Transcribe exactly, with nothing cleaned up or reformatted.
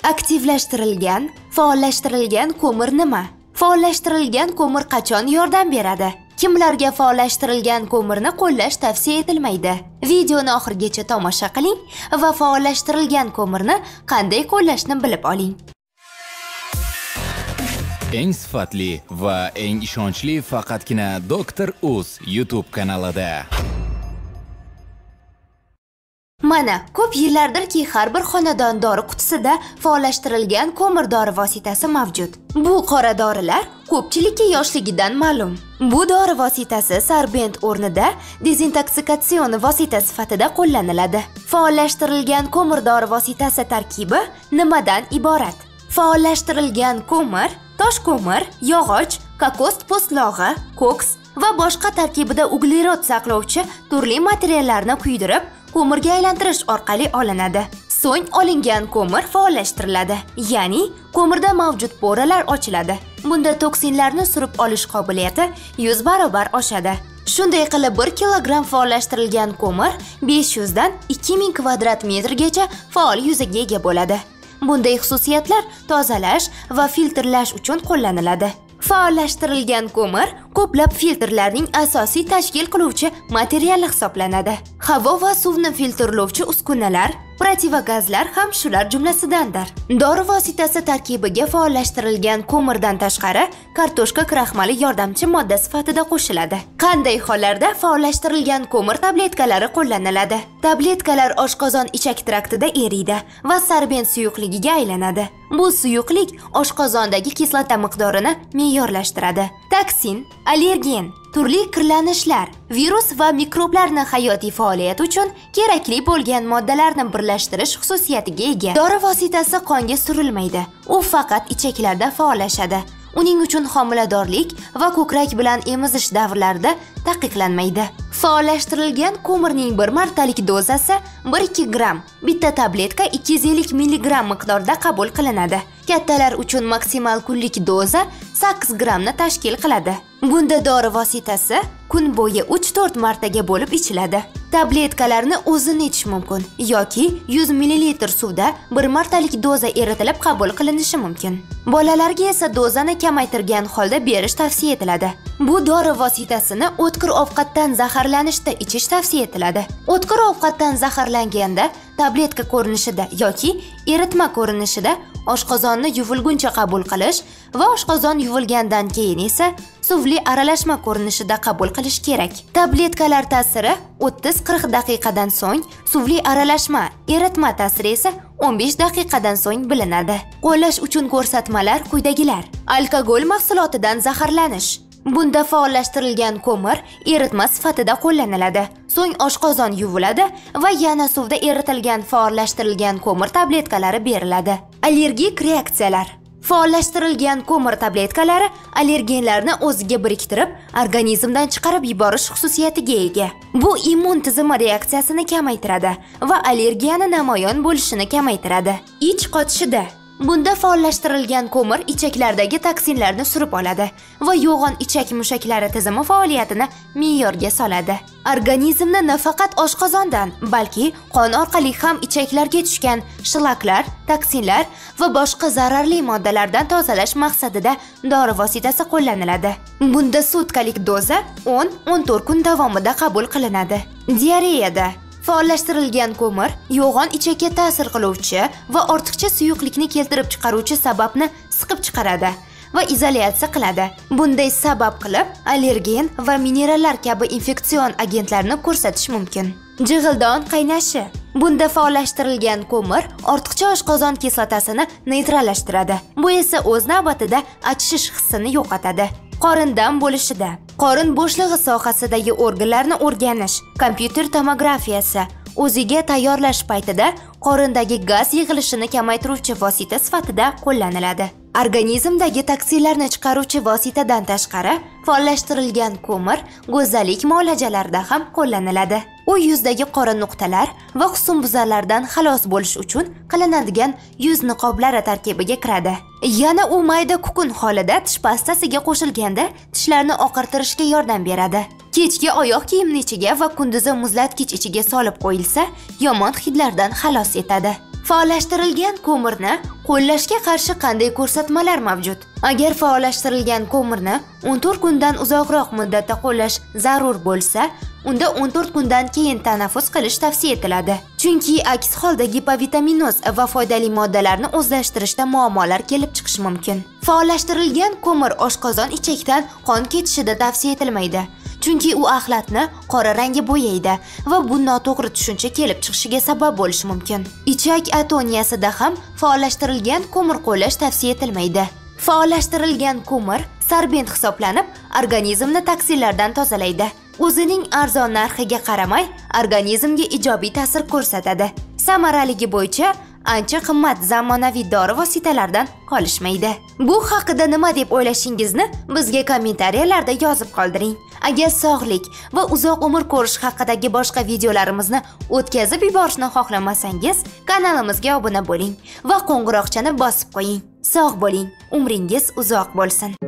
Aktivlashtirilgan, faollashtirilgan ko'mir nima? Faollashtirilgan ko'mir qachon yordam beradi? Kimlarga faollashtirilgan ko'mirni qo'llash tavsiya etilmaydi? Videoni oxirigacha tomosha qiling va faollashtirilgan ko'mirni qanday qo'llashni bilib oling. Eng sifatli va eng ishonchli faqatgina Doktor Uz YouTube kanalida. Mana, ko'p yillardirki har bir xonadon dori qutisida faollashtirilgan ko'mir dori vositasi mavjud. Bu qora dorilar ko'pchilikka yoshligidan ma'lum. Bu dori vositasi sorbent o'rnida dezintoksikatsiyon vosita sifatida qo'llaniladi. Faollashtirilgan ko'mir dori vositasi tarkibi nimadan iborat? Faollashtirilgan ko'mir, tosh ko'mir, yog'och, kokos po'stlog'i, koks va boshqa tarkibida uglerod saqlovchi turli materiallarni quydirib, ko'mirga aylantirish orqali olinadi. So'ng olingan ko'mir faollashtiriladi, ya'ni ko'mirda mavjud poralar ochiladi. Bunda toksinlarni surib olish qobiliyati yuz barobar oshadi. Shunday qilib bir kilogramm faollashtirilgan ko'mir besh yuz dan ikki ming kvadrat metrgacha faol yuzaga ega bo'ladi. Bunday xususiyatlar tozalash va filtrlash uchun qo'llaniladi. Faollashtirilgan ko'mir ko'plab filtrlarning asosiy tashkil qiluvchi materiali hisoblanadi. Havo va suvni filtrlovchi uskunalar, protivagazlar ham shular jumlasidandir. Dori vositasi tarkibiga faollashtirilgan ko'mirdan tashqari kartoshka kraxmali yordamchi modda sifatida qo'shiladi. Qanday hollarda faollashtirilgan ko'mir tabletkalari qo'llaniladi? Tabletkalar oshqozon ichak traktida eriydi va sorbent suyuqligiga aylanadi. Bu suyuqlik oshqozondagi kislota miqdorini me'yorlashtiradi. Toksin, allergen, turli kirlanishlar, virus va mikroblarni hayotiy faoliyat uchun kerakli bo'lgan moddalarni birlashtirish xususiyatiga ega. Dori vositasi qonga surilmaydi. U faqat ichaklarda faollashadi. Uning uchun homiladorlik va ko'krak bilan emizish davrlarida taqiqlanmaydi. Faollashtirilgan ko'mirning bir martalik dozasi bir ikki gramm, bitta tabletka ikki yuz ellik milligramm miqdorda qabul qilinadi. Kattalar uchun maksimal kunlik doza sakkiz grammni tashkil qiladi. Bunda dori vositasi kun bo'yi uch to'rt martaga bo'lib ichiladi. Tabletkalarni o'zini ichish mumkin yoki yuz millilitr suvda bir martalik doza eritilib qabul qilinishi mumkin. Bolalarga esa dozani kamaytirgan holda berish tavsiya etiladi. Bu dori vositasini o'tkir ovqatdan zaharlanishda ichish tavsiya etiladi. O'tkir ovqatdan zaharlanganda tabletka ko'rinishida yoki eritma ko'rinishida oshqozonni yuvilguncha qabul qilish va oshqozon yuvilgandan keyin esa suvli aralashma ko'rinishida qabul qilish kerak. Tabletkalar ta'siri o'ttiz qirq daqiqadan so'ng, suvli aralashma, eritma ta'siri esa o'n besh daqiqadan so'ng bilinadi. Qo'llash uchun ko'rsatmalar quyidagilar. Alkogol mahsulotidan zaharlanish. Bunda faollashtirilgan ko'mir eritma sifatida qo'llaniladi. So'ng oshqozon yuviladi va yana suvda eritilgan faollashtirilgan ko'mir tabletkalari beriladi. Allergik reaksiyalar. Faollashtirilgan ko'mir tabletkalari allergenlarni o'ziga biriktirib, organizmdan chiqarib yuborish xususiyatiga ega. Bu immun tizimi reaksiyasini kamaytiradi va allergiyani namoyon bo'lishini kamaytiradi. Ich qotishida bunda faollashtirilgan ko'mir ichaklardagi toksinlarni surib oladi va yo'g'on ichak mushaklari tizimi faoliyatini me'yorga soladi. Organizmni nafaqat oshqozondan, balki qon orqali ham ichaklarga tushgan shlaklar, toksinlar va boshqa zararli moddalardan tozalash maqsadida dori vositasi qo'llaniladi. Bunda sutkalik doza o'n o'n to'rt kun davomida qabul qilinadi. Diareyada faollashtirilgan ko'mir yo'g'on ichakka ta'sir qiluvchi va ortiqcha suyuqlikni keltirib chiqaruvchi sababni siqib chiqaradi va izolyatsiya qiladi. Bunday sabab qilib allergen va minerallar kabi infeksion agentlarni ko'rsatish mumkin. Jig'ildon qaynashi. Bunda faollashtirilgan ko'mir ortiqcha oshqozon kislotasini neytrallashtiradi. Bu esa o'z navbatida achishish hissini yo'qotadi. Qorindan bo'lishida. Qorin bo'shlig'i sohasidagi organlarni o'rganish, kompyuter tomografiyasi o'ziga tayyorlash paytida qorindagi gaz yig'ilishini kamaytiruvchi vosita sifatida qo'llaniladi. Organizmdagi toksinlarni chiqaruvchi vositadan tashqari, faollashtirilgan ko'mir go'zallik muolajalarida ham qo'llaniladi. U yuzdagi qora nuqtalar va husnbuzarlardan xalos bo'lish uchun qilinadigan yuz niqoblari tarkibiga kiradi. Yana u mayda kukun holida tish pastasiga qo'shilganda tishlarni oqartirishga yordam beradi. Kechki oyoq kiyimni ichiga va kunduzi muzlatkich ichiga solib qo'yilsa, yomon hidlardan xalos etadi. Faollashtirilgan ko'mirni qo'llashga qarshi qanday ko'rsatmalar mavjud? Agar faollashtirilgan ko'mirni o'n to'rt kundan uzoqroq muddatda qo'llash zarur bo'lsa, unda o'n to'rt kundan keyin tanaffus qilish tavsiya etiladi. Chunki aks holda gipovitaminoz va foydali moddalarni o'zlashtirishda muammolar kelib chiqishi mumkin. Faollashtirilgan ko'mir oshqozon ichakdan qon ketishida tavsiya etilmaydi. Chunki u axlatni qora rangga bo'yaydi va bu noto'g'ri tushuncha kelib chiqishiga sabab bo'lishi mumkin. Ichak atoniyasida ham faollashtirilgan ko'mir qo'llash tavsiya etilmaydi. Faollashtirilgan ko'mir sorbent hisoblanib, organizmni toksinlardan tozalaydi. O'zining arzon narxiga qaramay, organizmga ijobiy ta'sir ko'rsatadi. Samaraligi bo'yicha ancha qimmat zamonaviy dori vositalaridan qolishmaydi. Bu haqida nima deb o'ylashingizni bizga kommentariyalarda yozib qoldiring. Agar sog'lik va uzoq umr ko'rish haqidagi boshqa videolarimizni o'tkazib yuborishni xohlamasangiz, kanalimizga obuna bo'ling va qo'ng'iroqchani bosib qo'ying. Sog' bo'ling, umringiz uzoq bo'lsin.